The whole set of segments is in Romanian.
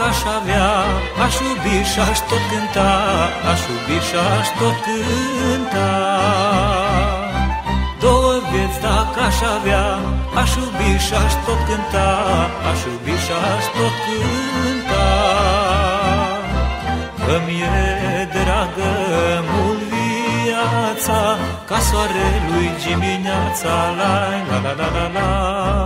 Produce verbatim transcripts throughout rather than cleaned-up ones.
aș avea, aș iubi și-aș tot cânta, aș iubi și-aș tot cânta. Două vieți dacă aș avea, aș iubi și-aș tot cânta, aș iubi și-aș tot cânta. Că mi-e dragă mult viața, ca soarelui dimineața, la la la la la la.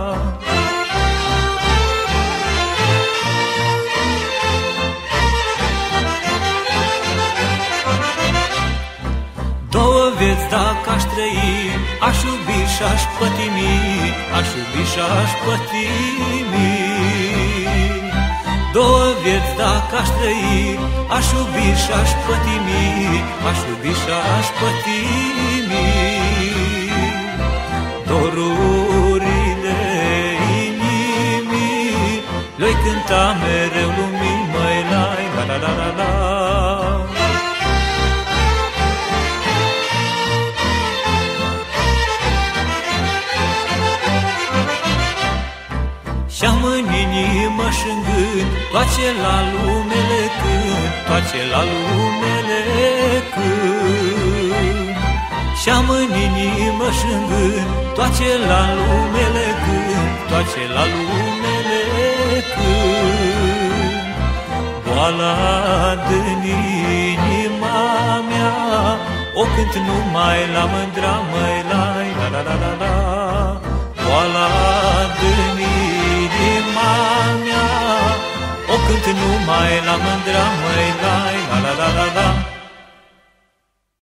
Două vieți dacă aș trăi, aș iubi și-aș pătimi, aș iubi și-aș pătimi. Două vieți dacă aș trăi, aș iubi și-aș pătimi, aș iubi și-aș pătimi. Dorurile inimii le-oi cânta mereu lumii, măi, la la la la la la. Și-am în inimă și-n gând toace la lumele când, toace la lumele când. Și-am în inimă și-n gând toace la lumele când, toace la lumele când. Boala din inima mea o cânt numai la mândra, măi, la la la la la la. Boala din inima mea o cânt numai la mândra, măi, la